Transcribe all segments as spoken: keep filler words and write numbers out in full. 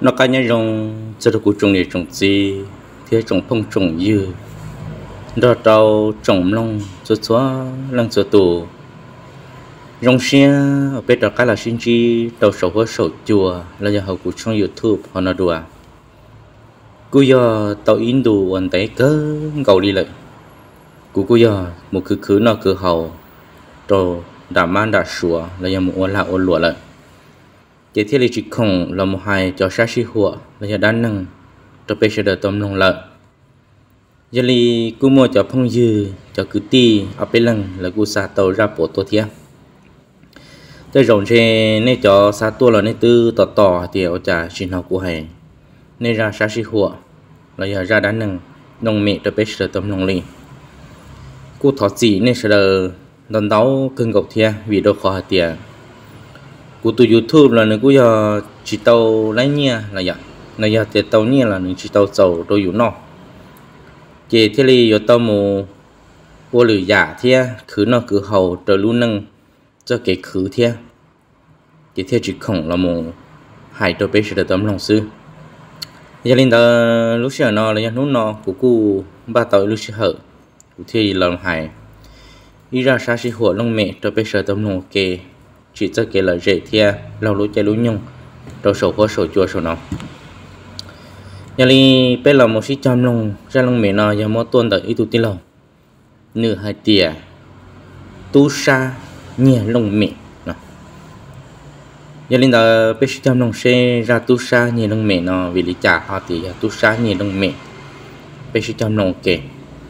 nó cá nhân rong cho được cụ trồng này trồng gì thế trồng phong trồng dư đó tàu trồng long cho xóa lăng cho tù rong xe ở bên đó cái là sinh chi tàu sầu với sầu chùa là giờ họ cụ trong YouTube họ nói đùa cú giờ tàu in đồ anh thấy cớ cầu đi lại cú cú giờ một cứ cứ nó cứ hậu rồi đã mang đã sủa là giờ một là ôn lụa lại chỉ thiết lý chỉ khổng là một hai cho sát sĩ hùa là giờ đan năng cho bây giờ tôm lông lợn giờ li cú mua cho phong dư cho cứ ti ở bên lăng là cú sa tàu ra bộ tổ thiê tới rộng trên nên cho sa tua là nên tư tỏ tỏ thì ở trả xin học của hay nên ra sát sĩ hùa là giờ ra đan năng nông mẹ cho bây giờ tôm lông li cú thọ chỉ nên sẽ là đòn đấu cơn gọc thiê vì đâu khó tiền cú từ YouTube là nó cú giờ chỉ tàu lấy nhia là vậy là giờ chỉ tàu nhia là nó chỉ tàu dầu đôi dụ nọ chỉ thế li giờ tàu mù vô lử giả thiê khứ nó cứ hầu trở luôn nâng cho cái khứ thiê chỉ thiê chỉ khổng là mù hải đồ bê sẽ tấm lòng sư giờ linh đó lúc xưa nó là lúc nó của cú ba tàu lúc xưa hở của thiê lòng hải đi ra xa xí hùa lông mẹ cho bê sẽ tấm lòng kề chỉ cho cái là dễ thia lâu lúa chạy lúa nhung đầu sầu có sầu chua sầu nóng nhà li bé là một sĩ trăm lông ra lông mẹ nó giờ mua tuôn đợi ít tu tí lâu nửa hai tia tu sa nhẹ lông mẹ nè nhà li đó bé sĩ trăm lông xe ra tu sa nhẹ lông mẹ nó vì lý trả họ thì tu sa nhẹ lông mẹ bé sĩ trăm lông kề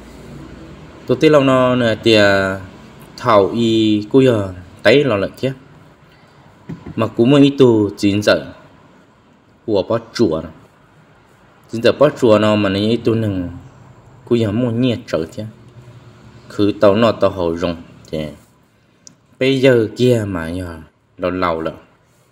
tu tí lâu nó nửa tia thảo y cú giờ tay lo lợn chứ mà cú mới ít tu chín giờ của bát chùa chín giờ bát chùa nó mà nó ít tu nừng cú giờ mua nhiệt trở chứ cứ tàu nó tàu hậu rồng chứ bây giờ kia mà giờ lâu lâu rồi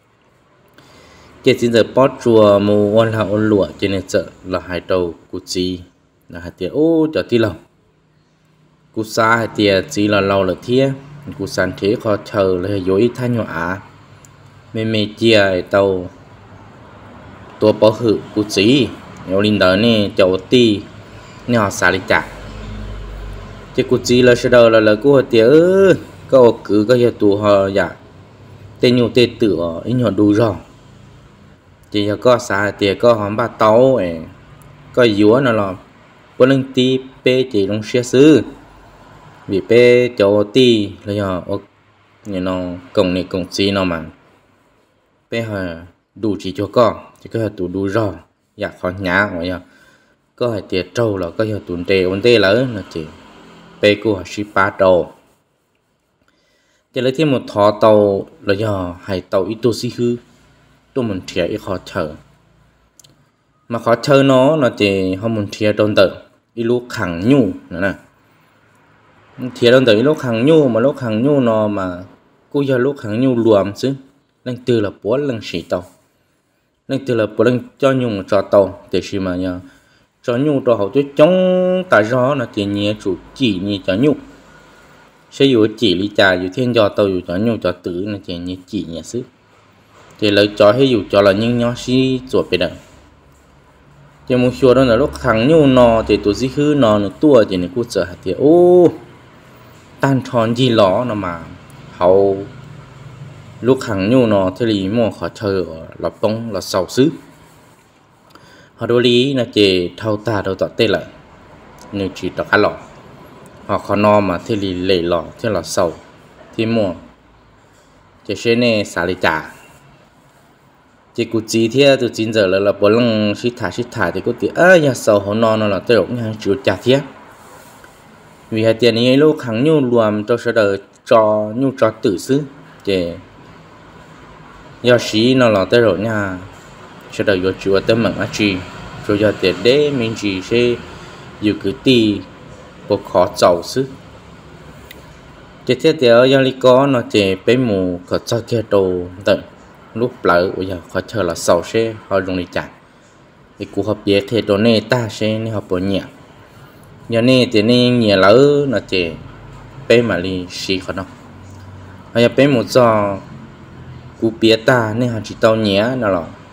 cái chín giờ bát chùa mua ôn là ôn lụa cho nên sợ là hai đầu cú chi là hai tiền ô cho tí lâu cú xa hai tiền chỉ là lâu là thiê cú san thế khó chờ là dối thay nhỏ à mẹ mẹ chia tàu tua bảo hự cú chỉ nhiều linh đó nè chậu ti nè họ xả đi chả chứ cú chỉ là sẽ đầu là là cú họ tiếc có cứ có giờ tụ họ dạ tên nhiều tên tử ở ít nhỏ đủ rồi chỉ là có xả tiếc có họ ba tàu ấy có dúa nó là có lần ti pe chỉ trong xe sư vì pe cho ti là giờ như nó công này công gì nó mà pe hà đủ chỉ cho con chỉ có tủ đủ rồi dạ khó nhá rồi giờ có hai tiệt trâu là có giờ tụi tê ổn tê lớn là chỉ pe của ship ba trâu chỉ lấy thêm một thọ tàu là giờ hai tàu ít tu sĩ hư tôi mình thiệt ít khó chờ mà khó chờ nó là chỉ không mình thiệt đơn tự ít lúc khẳng nhu nữa nè thiệt đơn tự lúc khẳng nhu mà lúc khẳng nhu nó mà cô giờ lúc khẳng nhu luồm chứ lần từ là bốn lần xỉ tàu lần từ là bốn lần cho nhung cho tàu để xí mà nhờ cho nhung cho hậu cho chống tại gió là tiền nhẹ chủ chỉ như cho nhung sẽ dụ chỉ lý trà dụ thiên cho tàu dụ cho nhung cho tử là tiền nhẹ chỉ nhẹ sức thì lấy cho hay dụ cho là những nhỏ xí chuột về đây thì một số đó là lúc khẳng nhung nó thì tụi gì hư nó nó tua thì nó cũng sợ thì ô tan tròn gì ló nó mà hậu lúc hàng nhu nó thế lý mua khó chơi là bông là sầu sứ họ đối lý là chỉ thâu ta đâu tọt tê lại nếu chỉ tọt lọ họ khó no mà thế lý lệ lọ thế là sầu thì mua chỉ xe này xả lý trả chỉ cụ chỉ thế từ chín giờ là là bốn lần xí thả xí thả thì có tiền à nhà sầu họ no nó là tới lúc nhà chịu trả thế vì hai tiền này lúc hàng nhu luồn cho sẽ đời cho nhu cho tử xứ chỉ do xí nó là tới rồi nha sẽ đời vô chùa tới mặn á chi rồi giờ tiền đế mình chỉ sẽ dù cứ ti bộ khó giàu xứ chỉ thiết thì ở gia lý có nó chỉ bé mù có cho kia đồ tận lúc lỡ bây giờ khó chờ là sầu sẽ họ dùng đi chặt thì cụ hợp biệt thì đồ này ta sẽ nên học bộ nhẹ giờ này thì nên nhẹ lỡ nó chỉ bé mà đi xí khó đâu bây giờ bé một giờ cú bía ta nên họ chỉ tao nhé nó là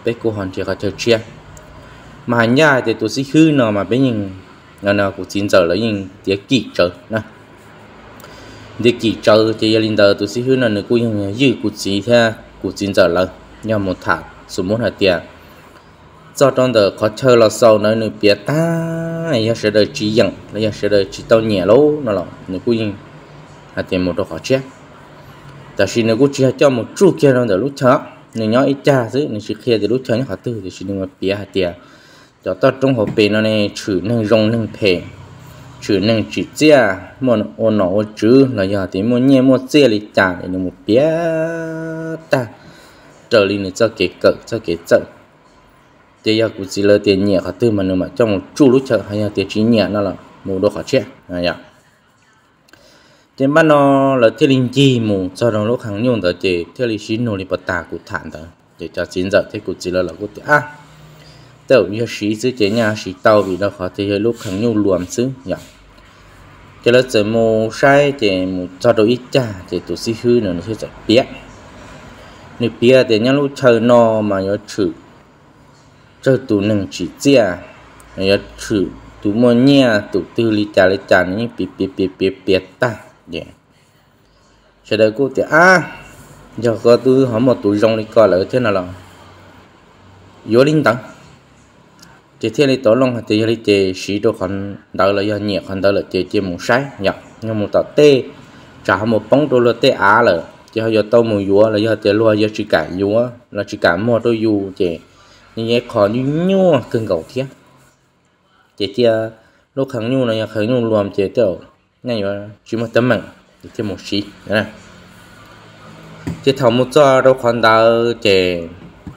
bé cô hòn chỉ có chơi chia mà nhà thì tụi sĩ hư nào mà bé nhìn nào nào cũng chín giờ lấy nhìn tiếng kỹ trở nè để kỹ trở thì gia đình đời tụi sĩ hư nào nữa cũng như dư cũng chỉ theo cũng chín giờ lấy nhau một thả số một hạt tiền do trong đời có chơi là sau nữa nữa biết ta này sẽ đời chỉ dẫn là sẽ đời chỉ tao nhẹ lố nó là nữa cũng như hạt tiền một đồ khó chết tại vì nếu cũng chỉ cho một chút kia trong đời lúc trước nếu nhỏ ít cha chứ nếu chỉ kia thì lúc trước nhỏ tư thì chỉ nên biết hạt tiền cho ta trong hộp bể nó này chữ nâng rong nâng phê chữ nâng chữ chia một ôn nó chữ là giờ thì một nhẹ một chia lịch trả để một biết ta trở lên để cho cái cỡ cho cái chợ thì giờ cũng chỉ là tiền nhẹ hạt tư mà nếu mà trong một chút lúc trước hay là tiền chỉ nhẹ nó là một đồ khó chết này ạ trên ban nó là thiết linh chi mù cho đồng lúc hàng nhung tới chỉ thiết lý xin nô li bát ta cụ thản tới để cho chín giờ thế cụ chỉ là là cụ à tàu như sĩ chứ chế nhà sĩ tàu vì nó khó thì lúc hàng nhung luồn chứ nhỉ cho là giờ mù sai thì mù cho đồ ít cha thì tụi sĩ hư nữa nó sẽ giải biết nếu biết thì nhá lúc chờ nó mà nhớ chữ chờ tụi nâng chỉ chia nhớ chữ tụi mua nhà tụi tư li trả li trả những biết biết biết biết biết ta yeah. Sẽ đợi cô thì à giờ có tôi hỏi một tụi rong đi coi lại thế nào là vô linh tặng chỉ thiên lý tổ long thì lý chế sĩ đồ còn đợi là do nhẹ còn đợi là chế chế một sai nhở nhưng một tờ tê trả một bóng đô là tê á là chỉ họ giờ tàu một vúa là do tê lúa giờ chỉ cả vúa là chỉ cả mua đôi vú chế như vậy còn như nhua cưng cầu thiết chế tia lúc kháng nhu này kháng nhu luồn chế tiểu này là chỉ một tấm mảnh chế một xí này chế thầu một cho đâu còn đợi chế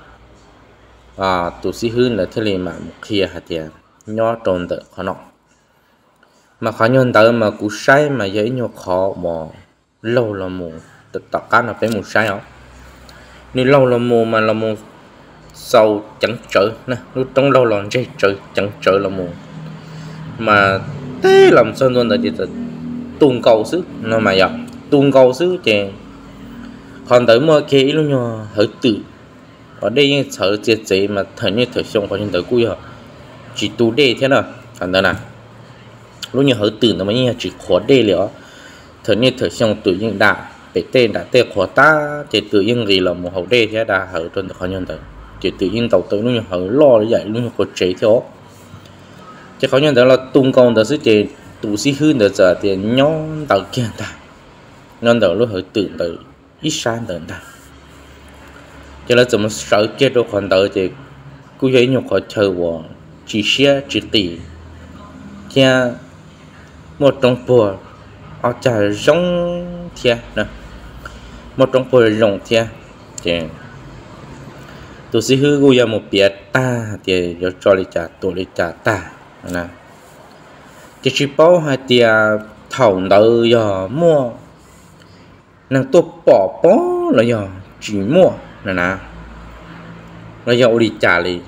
à tụi sĩ hư là thế này mà một khi hạt tiền nhỏ tròn tự khó nọ mà khó nhon tự mà cú sai mà giấy nhỏ khó mà lâu là mù tự tạo cá là phải một sai không nếu lâu là mù mà là mù sâu chẳng trở nè lúc trong lâu là dây trở chẳng trở là mù mà thế làm sao luôn là chỉ là tuôn cầu sức nó mà dọc tuôn cầu sức thì còn tới mua kia luôn nhỏ hơi tự ở đây những sở chế chế mà thời như thời xong có những tới cuối chỉ tu đề thế nào thành ra nào lúc như hơiตื่nó mới như chỉ khó đề liệu thời như thời xong tự nhiên đã bị tên đã tên khó ta chỉ tự nhiên gì là một hậu đề thế đã hở trên khó nhân tới chỉ tự nhiên tàu tới lúc như hở lo như vậy lúc như có chế theo chỉ khó nhân tới là tung công tới sự chế tụ sĩ hư được giờ thì nhón tàu kia ta nhón tàu lúc hơiตื่tới ít sáng tới ta cho nên chúng sợ chết đâu còn đợi thì cứ thấy nhục họ chờ vào chỉ xe chỉ tỷ kia một trong bùa ở trả rong thia nè một trong bùa rong thia thì tôi sẽ hứa cô một biết ta thì cho cho lấy trả tôi lấy trả ta nè thì chỉ bảo hai tia thầu nợ giờ mua năng tôi bỏ bó là giờ chỉ mua nè nè nó dậu đi trả đi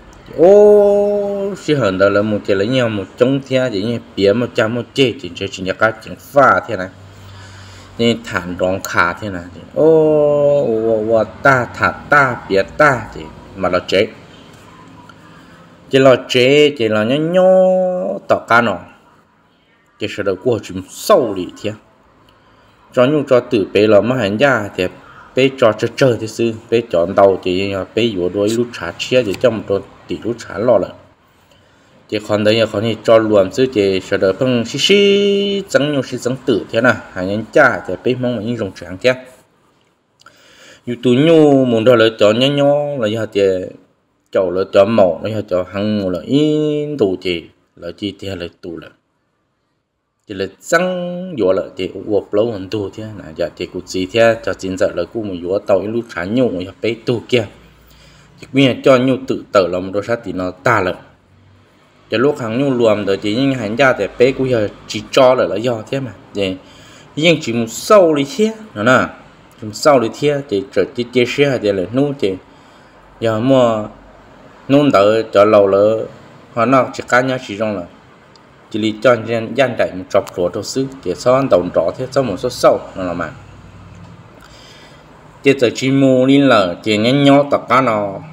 ô chỉ hơn đó là một cái lấy nhau một trong thế chỉ như bía một trăm một chế chỉ chơi chỉ nhắc chuyện pha thế này nên thản rong khá thế này ô ô ta thả ta bía ta thì mà nó chế chỉ là chế chỉ là nhớ nhớ tao cá nó chỉ là được qua chuyện sâu đi thế cho nhung cho tự bé là mà hành gia thì bé cho chơi chơi thì sư bé chọn đầu thì bé vừa đuôi lúc trả chia thì trong một tỷ lúc trả lo là chỉ còn đây là còn thì cho luồn sư thì sẽ được phân xí xí chẳng nhiều xí chẳng tử thế nào hành nhân cha thì bé mong mình dùng trắng thế dù tụi nhu muốn đó là cho nhớ nhớ là giờ thì chậu là cho màu là cho hàng là in tụ thì là chi thì là tụ là chỉ là trắng vừa là thì uổng lâu hơn tu thế này giờ thì cũng chỉ thế cho chính giờ là cũng một vừa tàu lúc sáng nhung mà bé tu kia chỉ bây giờ cho nhung tự tự làm đồ sát thì nó ta là cho lúc hàng nhung luồn rồi thì những hành gia thì bé cũng giờ chỉ cho là là do thế mà để nhưng chỉ một sau đi thế nó nè một sau đi thế thì trở thì chia sẻ thì là nu thì giờ mua nôn đỡ cho lâu là họ nào chỉ cá nhau chỉ trong là chỉ lý cho nhân dân đại một chọc rổ đầu sư để sau ăn đồng rõ thế sau một số sâu nó là mà tiếp tới chỉ mua liên là thì nhân nhau tất cả nó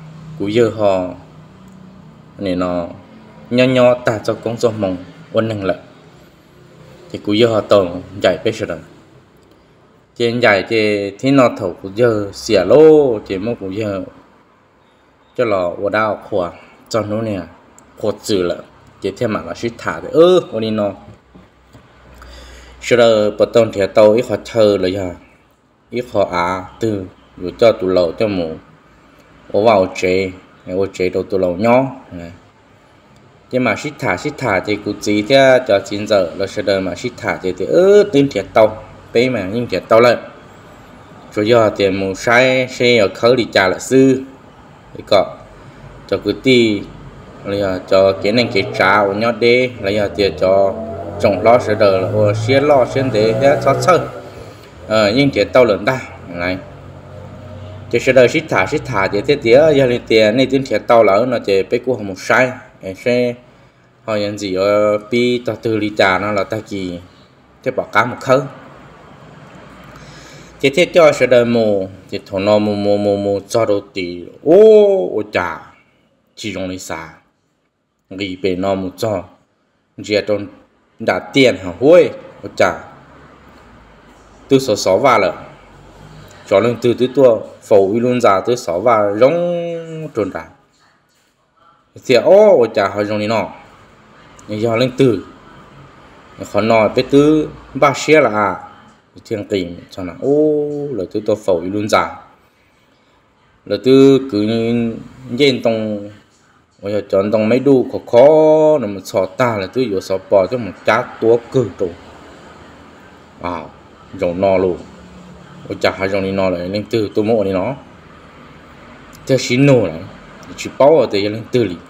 cú giờ họ này nó nho nho ta cho công cho mong ôn năng lực thì cú giờ họ tổng giải bây giờ trên giải thì thế nó thầu cú giờ xỉa lô thì một cú giờ cho là ở đào khoa cho nó nè khoa chữ là chỉ thêm mà là suy thả thì ơ ở đây nó sau đó bắt đầu thì tàu ít họ chờ là giờ ít họ à từ rồi cho tụ lầu cho mù ở vào chế ở chế đầu tụ lầu nhỏ nhưng mà suy thả suy thả thì cụ chỉ theo cho chín giờ là sau đó mà suy thả thì thì ơ tin thiệt tàu bé mà nhưng thiệt tàu lại rồi giờ thì mù sai xe ở khởi đi trả là sư thì có cho cứ ti là cho cái này cái trào nhau đê là giờ tiền cho trồng lo sẽ đỡ là xé lo xé để hết thoát sơ ờ nhưng cái tàu lớn ta này thì sẽ đợi xích thả xích thả thì thế tía giờ lên tiền này tiền thiệt tàu lớn nó chỉ bé của một sai sẽ họ nhận gì ở pi tàu từ lì trà nó là ta kỳ thế bỏ cá một khâu thì thế cho sẽ đợi mù thì thằng nó mù mù mù mù cho đầu tỷ ô ô trà chỉ dùng lấy xả nghĩ về nó một cho chỉ trong đã tiền hả hôi ô trà từ số sáu vào rồi cho nên từ từ tua phổ luôn ra từ sáu vào giống trồn ra thì ô ô trà họ dùng đi nó nhưng giờ lên từ họ nói về từ ba xe là thiên tình cho nó ô là từ tua phổ luôn ra là từ cứ nhìn tông bây giờ chọn tông mấy đu khó khó là một sọ ta là từ giờ sọ bò cho một chát tua cơ đồ à rồng no luôn ôi chả hai rồng đi no lại lên từ tôi mua đi nó theo xin nô này chỉ bảo ở đây lên từ đi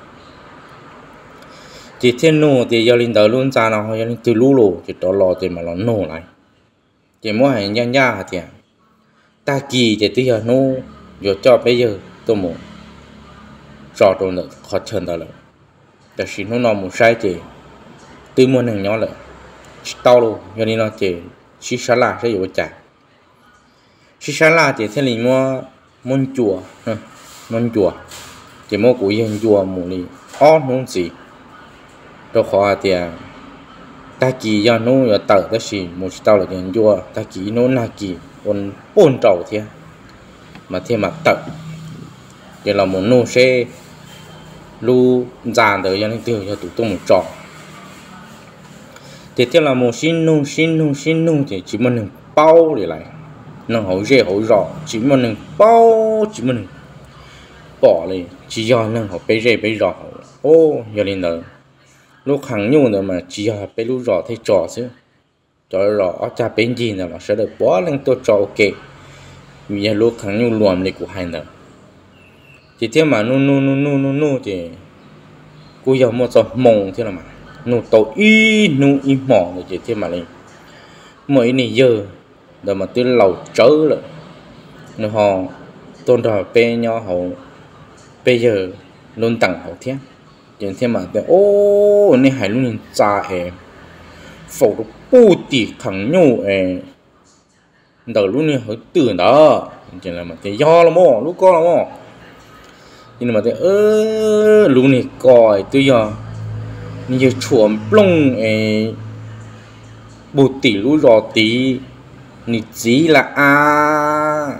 chỉ thiên nô thì giờ lên đầu luôn ra nào hay lên từ lú lù chỉ đó lò thì mà nó nô lại chỉ mua hàng nhang nhang hả thì ta kỳ thì bây giờ nô giờ cho bây giờ tôi mua rõ rồi nữa khó chân đó làแต่สิ่งที่น้องมุ่งใช้เจตื่นมันหนึ่งย้อนเลยตาวลูยันนี่น้องเจชิชาลาใช่อยู่จ้ะชิชาลาเจเท่านี้มั่วมุ่งจั่วนะมุ่งจั่วเจมั่วกูยังจั่วหมู่นี่อ้อนุ่งสีเราขอเตียตากียันนู้อย่าเต่าแต่สิมุ่งชิตาวเลยยังจั่วตากีนู้นนากีคนปุ่นเต่าเทียมาเทียมาเต่าเดี๋ยวเรามุ่งนู้เช่lu giàn đời cho nên từ cho tụi tôi một trò thì theo là một xin nung xin nung xin nung thì chỉ muốn bao để lại nó hậu dễ hậu rõ chỉ muốn bao chỉ muốn bỏ đi chỉ do nó họ bé dễ bé rõ ô giờ lên đời lúc hàng nhung nữa mà chỉ do bé lúc rõ thấy trò chứ trò rõ ở cha bên gì nữa mà sẽ được bỏ lên tôi trò ok vì giờ lúc hàng nhung luồn này của hai nữa chỉ theo mà nu nu nu nu nu nu thì cô giờ một số mông thế là mà nu tàu y nu y mỏng rồi chỉ theo mà lên mỗi này giờ rồi mà tôi lầu trớ rồi nó họ tôn trò pe nhau họ bây giờ luôn tặng họ thế chỉ theo mà để ô này hay luôn cha em phẫu thuật bù tì khẳng nhu em đầu luôn này hơiตื่đó chỉ là mà cái do là mò lúc có là mò nhưng mà thế ơ lúc này coi tôi giờ như chuồn plong ấy bù tỉ lú rò tí nịt gì là a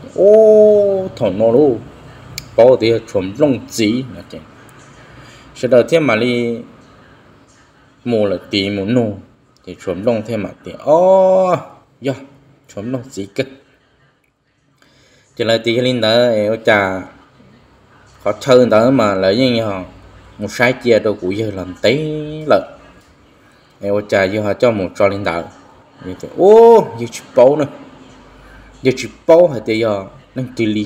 ô thằng nó luôn bao thì chuồn plong gì là cái sau đó thêm mà đi mua là tí mua nô thì chuồn plong thêm mà tí ô giờ chuồn plong gì cơ chỉ là tí lên đó ở trà họ chơi đó mà lấy như nhau một sai chia đâu cũng giờ làm té lợn em trà giờ họ cho một trò lên đạo như thế ô giờ chụp bao nữa giờ chụp bao hay thì giờ năng tùy li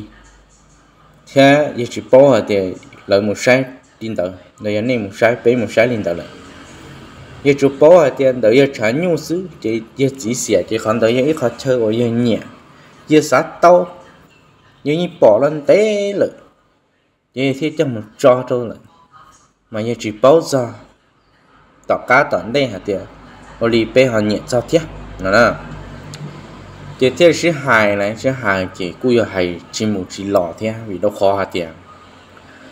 thế giờ chụp bao hay thì lấy một sai lên đạo rồi anh em một sai bé một sai lên đạo lại giờ chụp bao hay thì đợi giờ trả nhu xứ chỉ giờ chỉ xỉa chỉ còn đợi giờ ít họ chơi ở giờ nhẹ giờ sát tao giờ như bỏ lên té lợn vậy thì cho một trò thôi lại mà như chỉ bao giờ tao cá tận đây hả tiệt oli pe họ nhẹ sao thế nó nè thì thế sẽ hài này sẽ hài chỉ cùi hài chỉ một chỉ lọ thế vì đâu khó hả tiệt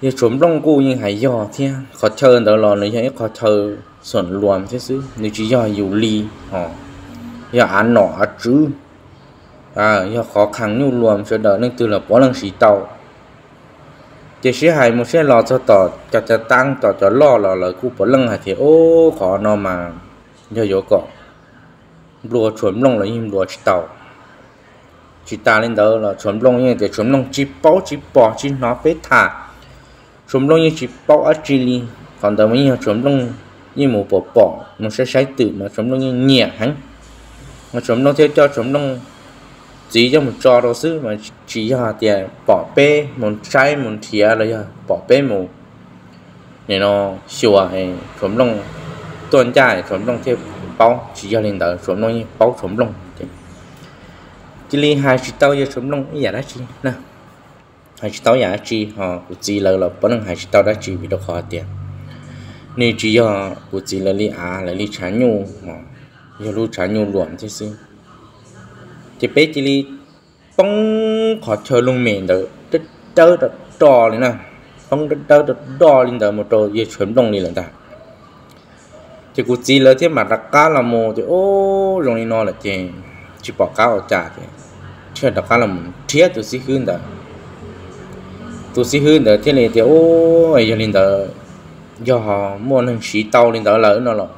giờ chấm đông cô nhưng hay do thế khó chơi đó là nếu như khó chơi xuẩn luồn thế chứ nếu chỉ do nhiều ly họ giờ ăn nọ ăn chứ à giờ khó khăn nhiều luồn sẽ đỡ nên từ là bỏ lần xí tàu chỉ sẽ hay một sẽ lo cho tỏ cho cho tăng tỏ cho lo là là cô bỏ lần hay thì ô khó nó mà giờ có cọ lúa chấm đông là im lúa tàu chỉ ta lên đó là chấm đông như để chấm đông chỉ bao chỉ bỏ chỉ nó phải thả chấm đông như chỉ bao ở chỉ li còn đó mới chấm đông như một bộ bỏ nó sẽ sai từ mà chấm đông như nhẹ hắn mà chấm đông theo cho chấm đông chỉ cho một trò đồ sứ mà chỉ cho tiền bỏ bê một trái một thìa là giờ bỏ bê một để nó sửa hay chấm đông tuần trái chấm đông theo bao chỉ cho lên đó chấm đông như bao chấm đông chỉ li hai chỉ tao giờ chấm đông cái gì đó chi nè hai chỉ tao giả chi họ của chỉ là là bất năng hai chỉ tao đã chi bị đâu khó tiền nên chỉ cho của chỉ là li à là li trả nhu họ giờ lu trả nhu luận thế xí chỉ bé chỉ li bông khó chơi luôn miền đó đất đỡ đất đỏ lên nè bông đất đỡ đất đỏ lên đó một trò giờ chấm đông lên là ta chỉ của chỉ là thế mà đặt cá là mồ thì ô rồi nó là chè chỉ bỏ cá ở chả thì chơi đặt cá là một thiết tôi xí hơn đó tôi xí hơn đó thế này thì ô ấy lên đó do họ mua lên xí tàu lên đó lỡ nó là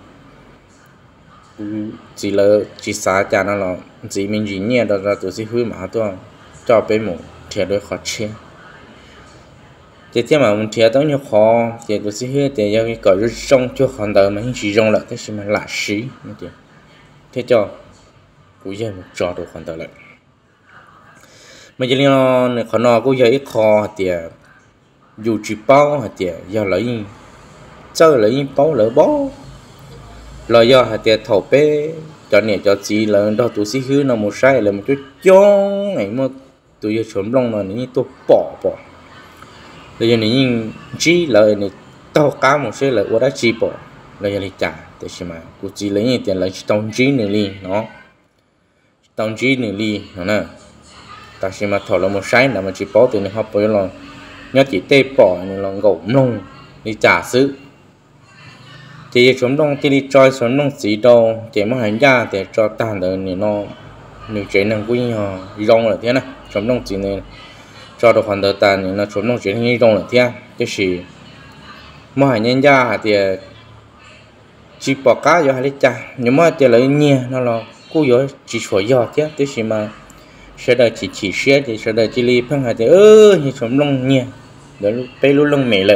chỉ là chỉ xả chả nó là chỉ mình chỉ nhẹ đó là tôi xí hơn mà tôi cho bé một thiệt đôi khó chơi thì thế mà một thiệt đó nhiều khó thì tôi xí hơn thì do cái cỡ rất rong cho hoàn đời mà hình chỉ rong lại thế thì mà lạ xí như thế thế cho cũng giờ một trò đồ hoàn đời lại mà giờ nó khó nó cũng giờ ít khó thì dù chỉ bao thì giờ lấy chơi lấy bao lỡ bao lo do hạt tiền thầu bé cho nè cho chị là đó tụi xí hư nó một sai là một chút chong này mà tụi giờ chấm lông mà những tôi bỏ bỏ bây giờ những chi lợi này tao cá một số lợi qua đã chi bỏ là giờ đi trả để xem mà của chị lấy những tiền lấy tông chi nữa đi nó tông chi nữa đi nó nè ta xem mà thầu là một sai là mà chỉ bỏ từ này học bây giờ nhớ chỉ tê bỏ này là gỗ nông đi trả xứ thì chúng đông thì đi chơi chúng đông chỉ đâu chỉ mà hành ra để cho tàn được thì nó nếu chế năng quý họ rong là thế này chúng đông chỉ này cho được hoàn được tàn thì nó chúng đông chế năng rong là thế cái gì mà hành nhân ra thì chỉ bỏ cá vô hay cha nhưng mà chỉ lấy nhẹ nó là cú vô chỉ sửa giò thế cái gì mà sẽ đợi chỉ chỉ xe thì sẽ đợi chỉ li phăng hay thì ơ thì chúng đông nhẹ để bây lúc lông mẹ lại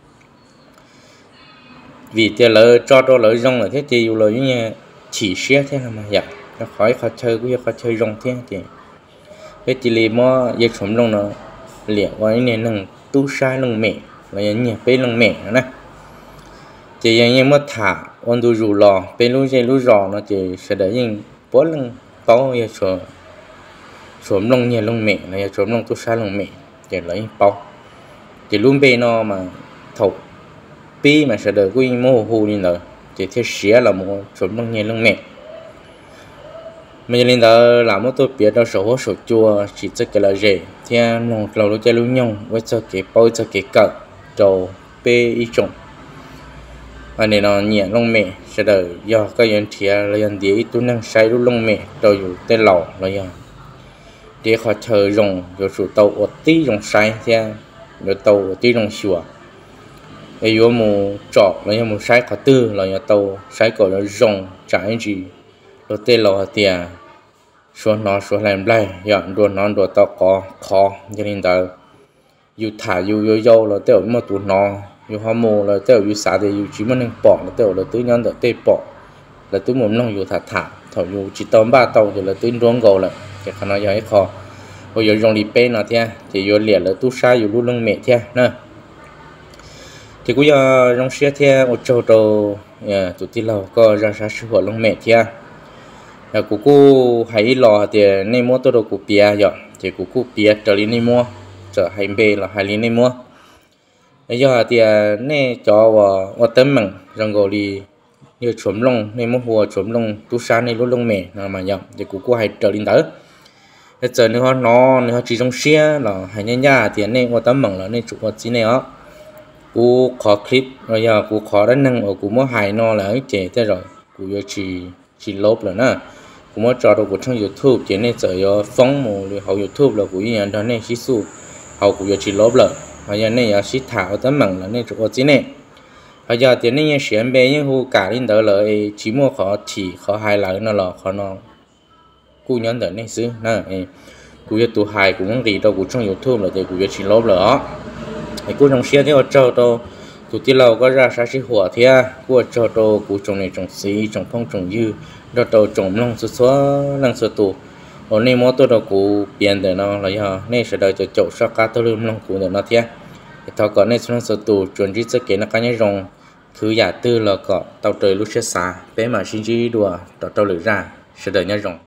vì tiền lỡ cho đồ lỡ rong là thế thì dù lỡ như chỉ xe thế là mà dạ nó khỏi khó chơi cũng như khó chơi rong thế thì cái chỉ li mà giờ chúng đông nó liệu cái này nâng tu sai lông mẹ là như bây lông mẹ nè chỉ như mà thả ôn tu rủ lò bên lúc dây lúc rò nó chỉ sẽ đợi những bốn lông bao giờ xuống xuống lông như lông mẹ là xuống lông tu sai lông mẹ để lấy bao chỉ luôn bên nó mà thầu pi mà sẽ đợi quy mô hồ lên rồi chỉ theo xía là một xuống lông như lông mẹ mình lên đó làm một tôi biết đó số số chua chỉ cho cái là rẻ theo nó lâu lâu chơi luôn nhau với cho cái bao cho cái cỡ trâu pe ít trồng anh này nó nhẹ lông mẹ sẽ đợi do cái nhân thiệt là nhân địa ít tu năng sai lúc lông mẹ rồi dù tên lẩu là do để họ chờ rồng rồi số tàu ở tí rồng sai theo rồi tàu ở tí rồng sủa ấy vô một trọ là một sai khó tư là nhà tàu sai cổ là rồng trái gì rồi tên lẩu thì số nó số làm lại dọn đồ nó đồ tao có khó cho nên là dù thả dù dù dù là tiểu mà tụi nó dù họ mù là tiểu dù xả thì dù chỉ mà nên bỏ là tiểu là tứ nhân là tê bỏ là tứ một lòng dù thả thả thầu dù chỉ tôm ba tàu thì là tứ rong gầu lại cái khả năng giải khó bây giờ dùng đi pe nó thế thì dù liền là tu sai dù luôn lưng mẹ thế nè thì cũng giờ trong xe thế một chỗ đồ tụi tí lâu có ra sát sự lưng mẹ thế là cụ cụ hay lò thì nên mua tôi đồ cụ bia rồi thì cụ cụ bia trở đi nên mua trở hay bê là hay đi nên mua bây giờ thì nên cho vào vào tấm bằng rằng gọi đi như chấm lông nên mua hoa chấm lông tu sa nên lúc lông mẹ mà nhầm thì cụ cụ hay trở đi tới bây giờ nếu họ nó nếu họ chỉ trong xe là hay nhân nhà tiền này qua tấm bằng là nên chụp qua chỉ này á cú khó clip rồi giờ cú khó đánh năng ở cú mua hài nó là ấy chế thế rồi cú giờ chỉ chỉ lốp rồi nè cú mua cho đâu cú trong YouTube chỉ này giờ giờ phóng mù rồi hậu YouTube là cú như đó này xí su hậu cú giờ chỉ lốp rồi rồi giờ này giờ xí thảo tấm bằng là nên chụp qua chỉ này rồi giờ tiền này xem bé những hồ cả lên đó là chỉ mua khó chỉ khó hài lại nó là khó nó cú nhận được này xứ nè cú giờ tụ hài cũng đi đâu cú trong YouTube là để cú giờ chỉ lốp rồi thì cú trong xe thì ở chỗ đâu tụi tí lâu có ra sao chỉ hỏa thì à cú ở chỗ đâu cú trồng này trồng xí trồng phong trồng dư đó đâu trồng lông số số lông số tụ ở đây mỗi tôi đâu cú biến để nó là do này sẽ đợi cho chỗ sao cá tôi luôn lông cú để nó thế thì thọ còn này lông số tụ chuẩn chỉ sẽ kiến nó cái nhảy rồng thứ giả tư là có tàu trời lúc sẽ xa bé mà xin chỉ đùa tàu tàu lửa ra sẽ đợi nhảy rồng